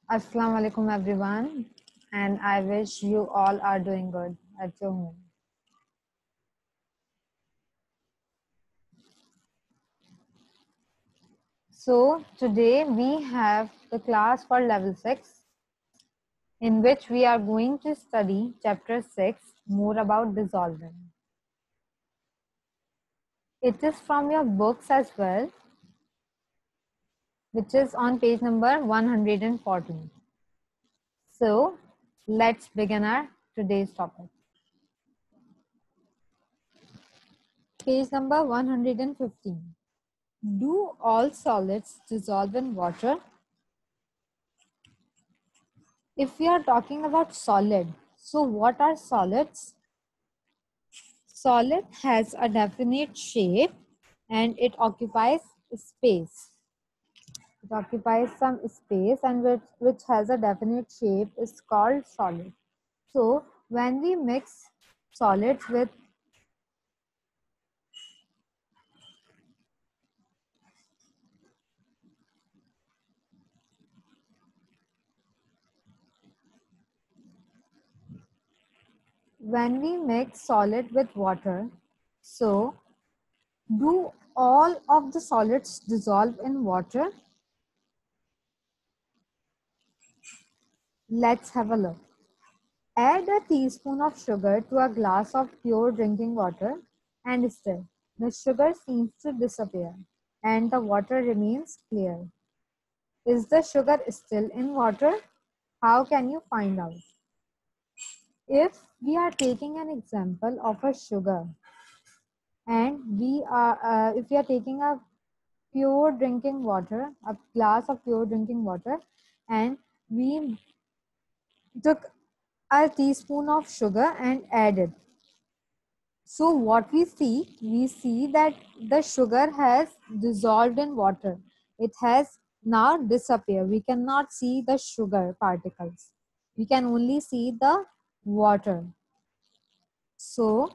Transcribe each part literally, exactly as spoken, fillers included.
Assalamu alaikum everyone, and I wish you all are doing good at your home. So today we have the class for level six, in which we are going to study chapter six, more about dissolvent. It is from your books as well, which is on page number one hundred fourteen. So let's begin our today's topic. Page number one hundred fifteen. Do all solids dissolve in water? If we are talking about solid, so what are solids? Solid has a definite shape and it occupies space. It occupies some space and which, which has a definite shape is called solid. So when we mix solids with when we mix solid with water, so do all of the solids dissolve in water? Let's have a look. Add a teaspoon of sugar to a glass of pure drinking water and stir. The sugar seems to disappear and the water remains clear. Is the sugar still in water? How can you find out? If we are taking an example of a sugar and we are, uh, if we are taking a pure drinking water, a glass of pure drinking water, and we took a teaspoon of sugar and added. So what we see, we see that the sugar has dissolved in water. It has now disappeared. We cannot see the sugar particles. We can only see the water. So,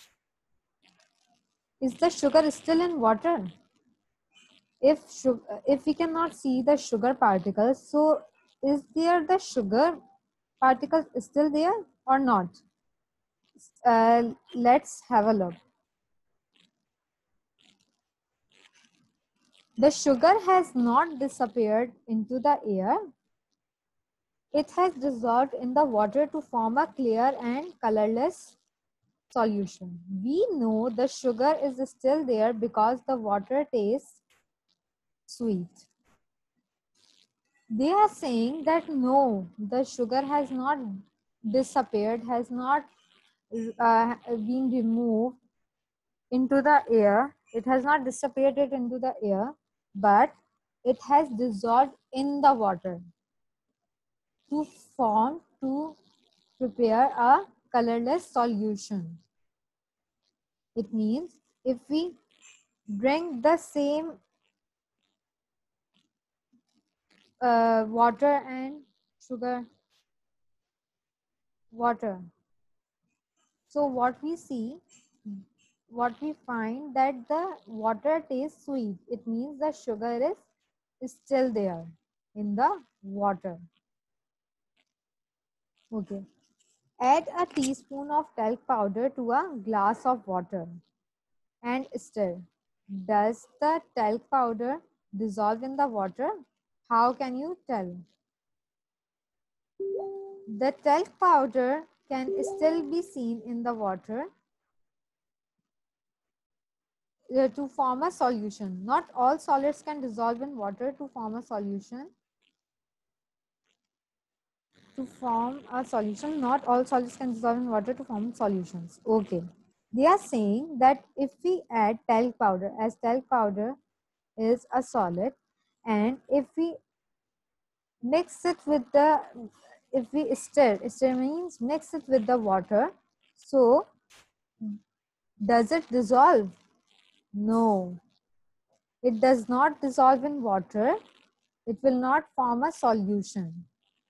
is the sugar still in water? If, if we cannot see the sugar particles, so is there the sugar particles still there or not? Uh, let's have a look. The sugar has not disappeared into the air. It has dissolved in the water to form a clear and colorless solution. We know the sugar is still there because the water tastes sweet. They are saying that no, the sugar has not disappeared, has not uh, been removed into the air. It has not disappeared into the air, but it has dissolved in the water to form, to prepare a colorless solution. It means if we drink the same uh, water and sugar, water. So what we see, what we find that the water tastes sweet. It means the sugar is, is still there in the water. Okay. Add a teaspoon of talc powder to a glass of water and stir. Does the talc powder dissolve in the water? How can you tell? The talc powder can still be seen in the water uh, to form a solution. Not all solids can dissolve in water to form a solution. To form a solution, not all solids can dissolve in water to form solutions. Okay. They are saying that if we add talc powder, as talc powder is a solid, and if we mix it with the, if we stir, stir means mix it with the water, so does it dissolve? No, it does not dissolve in water. It will not form a solution,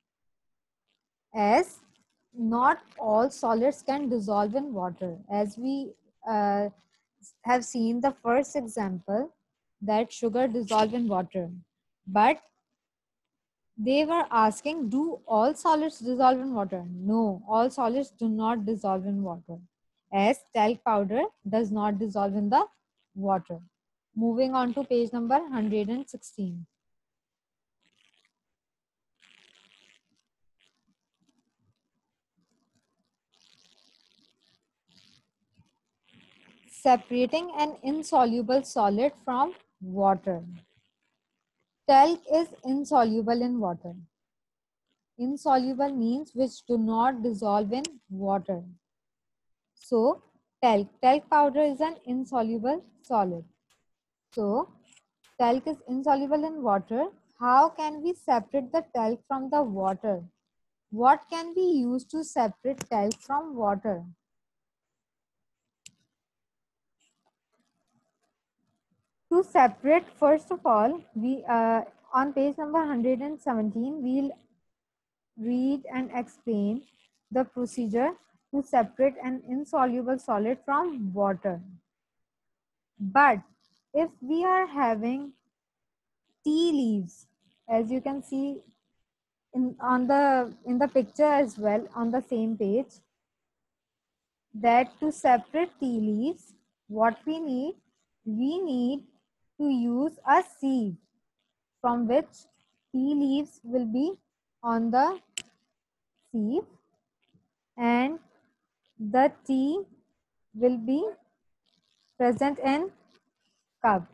as not all solids can dissolve in water. As we uh, have seen the first example that sugar dissolve in water, but They were asking, do all solids dissolve in water? No, all solids do not dissolve in water, as talc powder does not dissolve in the water. Moving on to page number one hundred sixteen. Separating an insoluble solid from water. Talc is insoluble in water. Insoluble means which do not dissolve in water. So, talc, talc powder is an insoluble solid. So, talc is insoluble in water. How can we separate the talc from the water? What can we use to separate talc from water? To separate, first of all, we uh, on page number one hundred seventeen, we'll read and explain the procedure to separate an insoluble solid from water. But if we are having tea leaves, as you can see in on the in the picture as well on the same page, that to separate tea leaves, what we need, we need to use a sieve from which tea leaves will be on the sieve and the tea will be present in cups.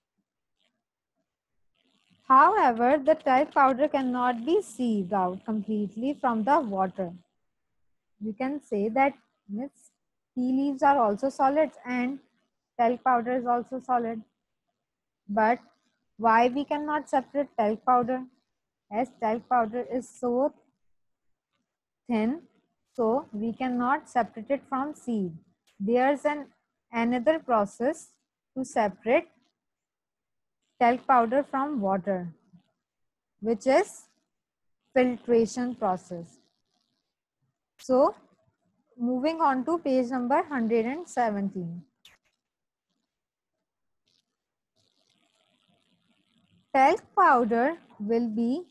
However, the talc powder cannot be sieved out completely from the water. You can say that tea leaves are also solids and talc powder is also solid. But why we cannot separate talc powder? As talc powder is so thin, so we cannot separate it from sieve. There's an another process to separate talc powder from water, which is filtration process. So, moving on to page number one hundred seventeen. Talc powder will be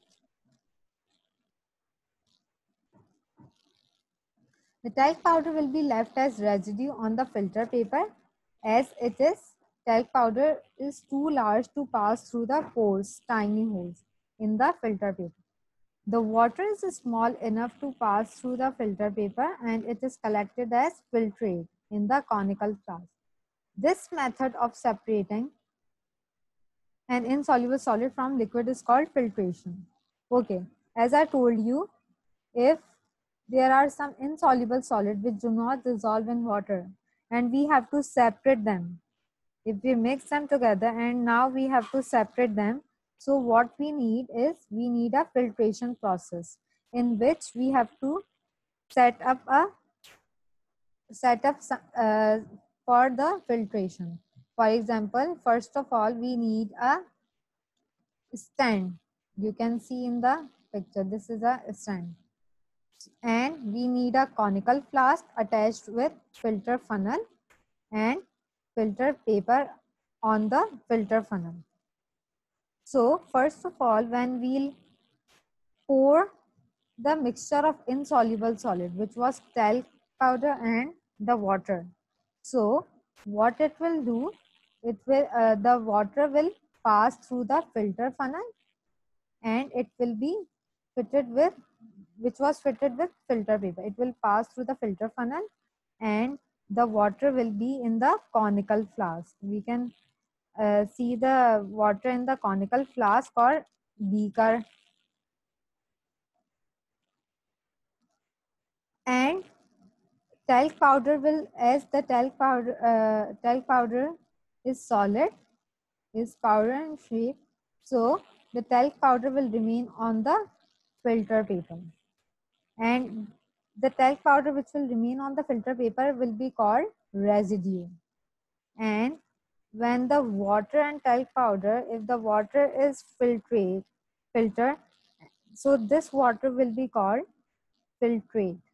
the talc powder will be left as residue on the filter paper, as it is talc powder is too large to pass through the pores, tiny holes in the filter paper. The water is small enough to pass through the filter paper and it is collected as filtrate in the conical flask. This method of separating an insoluble solid from liquid is called filtration. Okay, as I told you, if there are some insoluble solid which do not dissolve in water and we have to separate them. If we mix them together and now we have to separate them, so what we need is we need a filtration process in which we have to set up a set up uh, for the filtration. For example, first of all, we need a stand. You can see in the picture, this is a stand. And we need a conical flask attached with filter funnel and filter paper on the filter funnel. So first of all, when we'll pour the mixture of insoluble solid, which was talc powder and the water. So what it will do, it will uh, the water will pass through the filter funnel and it will be fitted with, which was fitted with filter paper. It will pass through the filter funnel and the water will be in the conical flask. We can uh, see the water in the conical flask or beaker. And talc powder will, as the talc powder, uh, talc powder is solid, is powder in shape. So the talc powder will remain on the filter paper. And the talc powder which will remain on the filter paper will be called residue. And when the water and talc powder, if the water is filtrate, filter, so this water will be called filtrate.